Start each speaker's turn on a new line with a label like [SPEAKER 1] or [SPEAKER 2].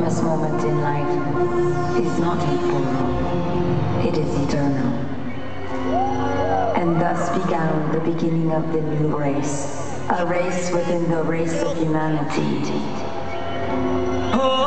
[SPEAKER 1] enormous moment in life is not temporal, it is eternal. And thus began the beginning of the new race, a race within the race of humanity. Oh!